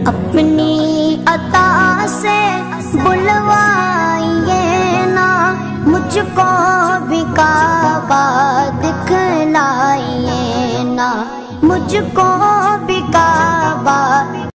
अपनी अता से बुलवाइए ना, मुझको भी काबा दिखलाइए ना, मुझको भी काबा